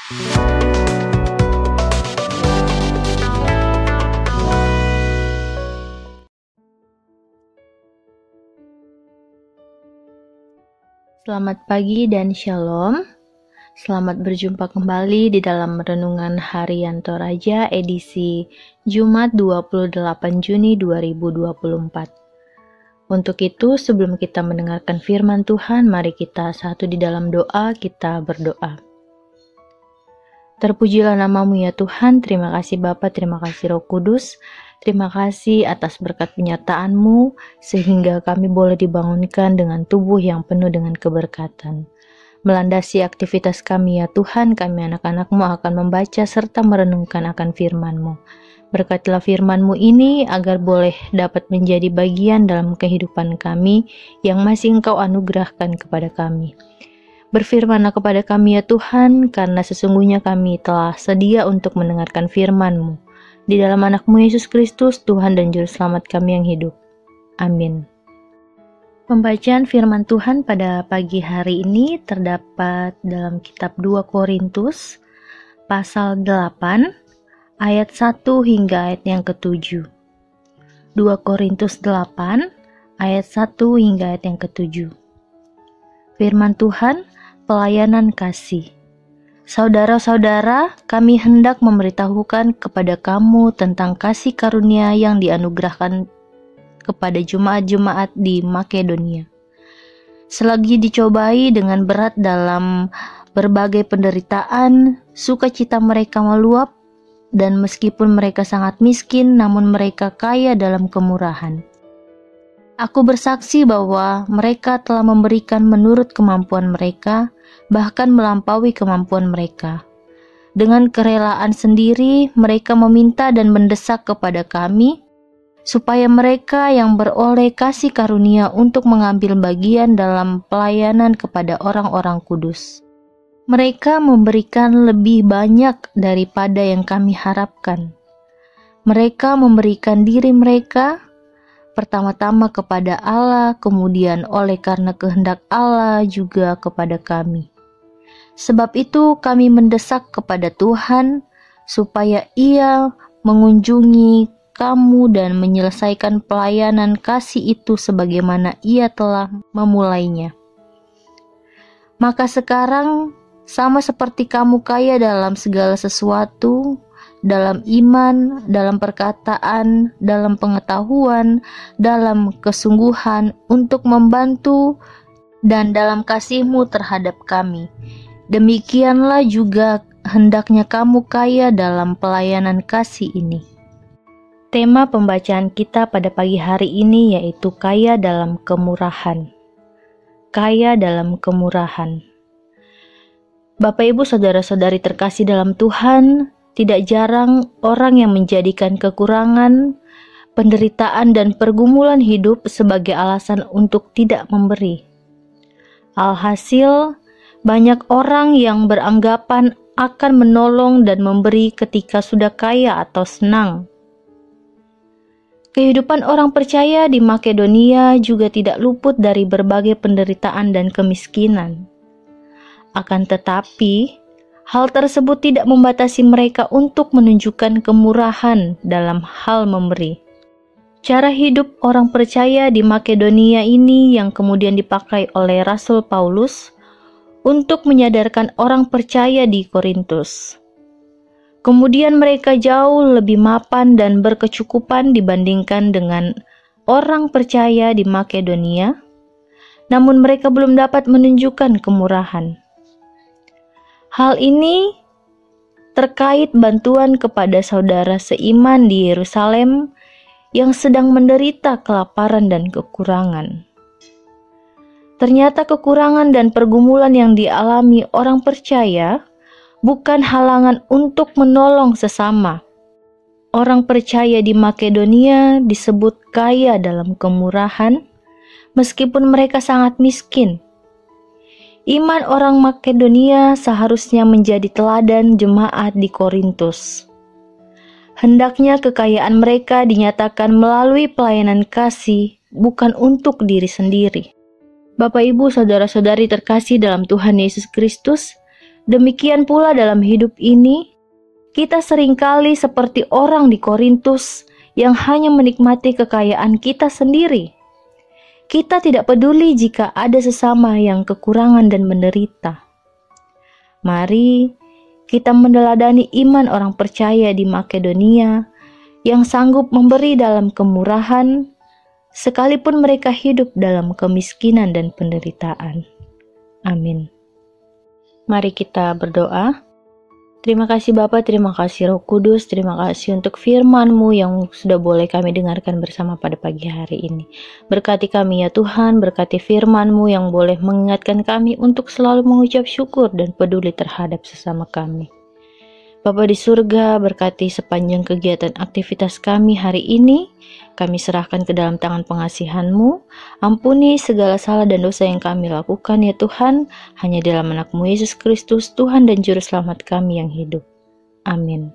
Selamat pagi dan shalom. Selamat berjumpa kembali di dalam Renungan Harian Toraja edisi Jumat 28 Juni 2024. Untuk itu, sebelum kita mendengarkan firman Tuhan, mari kita satu di dalam doa, kita berdoa. Terpujilah nama-Mu ya Tuhan, terima kasih Bapa, terima kasih Roh Kudus, terima kasih atas berkat penyertaan-Mu, sehingga kami boleh dibangunkan dengan tubuh yang penuh dengan keberkatan. Melandasi aktivitas kami ya Tuhan, kami anak-anak-Mu akan membaca serta merenungkan akan firman-Mu. Berkatilah firman-Mu ini agar boleh dapat menjadi bagian dalam kehidupan kami yang masih Engkau anugerahkan kepada kami. Berfirmanlah kepada kami ya Tuhan, karena sesungguhnya kami telah sedia untuk mendengarkan firman-Mu. Di dalam anak-Mu Yesus Kristus, Tuhan dan Juru Selamat kami yang hidup. Amin. Pembacaan firman Tuhan pada pagi hari ini terdapat dalam kitab 2 Korintus, pasal 8, ayat 1 hingga ayat yang ke-7. 2 Korintus 8, ayat 1 hingga ayat yang ke-7. Firman Tuhan, pelayanan kasih. Saudara-saudara, kami hendak memberitahukan kepada kamu tentang kasih karunia yang dianugerahkan kepada jemaat-jemaat di Makedonia. Selagi dicobai dengan berat dalam berbagai penderitaan, sukacita mereka meluap, dan meskipun mereka sangat miskin, namun mereka kaya dalam kemurahan. Aku bersaksi bahwa mereka telah memberikan menurut kemampuan mereka, bahkan melampaui kemampuan mereka. Dengan kerelaan sendiri, mereka meminta dan mendesak kepada kami, supaya mereka yang beroleh kasih karunia untuk mengambil bagian dalam pelayanan kepada orang-orang kudus. Mereka memberikan lebih banyak daripada yang kami harapkan. Mereka memberikan diri mereka, pertama-tama kepada Allah, kemudian oleh karena kehendak Allah juga kepada kami. Sebab itu kami mendesak kepada Tuhan supaya Ia mengunjungi kamu dan menyelesaikan pelayanan kasih itu sebagaimana Ia telah memulainya. Maka sekarang sama seperti kamu kaya dalam segala sesuatu, dalam iman, dalam perkataan, dalam pengetahuan, dalam kesungguhan untuk membantu, dan dalam kasih-Mu terhadap kami. Demikianlah juga hendaknya kamu kaya dalam pelayanan kasih ini. Tema pembacaan kita pada pagi hari ini yaitu kaya dalam kemurahan. Kaya dalam kemurahan. Bapak, Ibu, saudara-saudari terkasih dalam Tuhan, tidak jarang orang yang menjadikan kekurangan, penderitaan, dan pergumulan hidup sebagai alasan untuk tidak memberi. Alhasil, banyak orang yang beranggapan akan menolong dan memberi ketika sudah kaya atau senang. Kehidupan orang percaya di Makedonia juga tidak luput dari berbagai penderitaan dan kemiskinan. Akan tetapi, hal tersebut tidak membatasi mereka untuk menunjukkan kemurahan dalam hal memberi. Cara hidup orang percaya di Makedonia ini yang kemudian dipakai oleh Rasul Paulus untuk menyadarkan orang percaya di Korintus. Kemudian mereka jauh lebih mapan dan berkecukupan dibandingkan dengan orang percaya di Makedonia, namun mereka belum dapat menunjukkan kemurahan. Hal ini terkait bantuan kepada saudara seiman di Yerusalem yang sedang menderita kelaparan dan kekurangan. Ternyata kekurangan dan pergumulan yang dialami orang percaya bukan halangan untuk menolong sesama. Orang percaya di Makedonia disebut kaya dalam kemurahan, meskipun mereka sangat miskin. Iman orang Makedonia seharusnya menjadi teladan jemaat di Korintus. Hendaknya kekayaan mereka dinyatakan melalui pelayanan kasih, bukan untuk diri sendiri. Bapak, Ibu, saudara-saudari terkasih dalam Tuhan Yesus Kristus, Demikian pula dalam hidup ini, kita seringkali seperti orang di Korintus yang hanya menikmati kekayaan kita sendiri. Kita tidak peduli jika ada sesama yang kekurangan dan menderita. Mari kita meneladani iman orang percaya di Makedonia yang sanggup memberi dalam kemurahan, sekalipun mereka hidup dalam kemiskinan dan penderitaan. Amin. Mari kita berdoa. Terima kasih Bapa, terima kasih Roh Kudus, terima kasih untuk firman-Mu yang sudah boleh kami dengarkan bersama pada pagi hari ini. Berkati kami ya Tuhan, berkati firman-Mu yang boleh mengingatkan kami untuk selalu mengucap syukur dan peduli terhadap sesama kami. Bapa di surga, berkati sepanjang kegiatan aktivitas kami hari ini. Kami serahkan ke dalam tangan pengasihan-Mu. Ampuni segala salah dan dosa yang kami lakukan ya Tuhan, hanya dalam anak-Mu Yesus Kristus, Tuhan dan Juru Selamat kami yang hidup. Amin.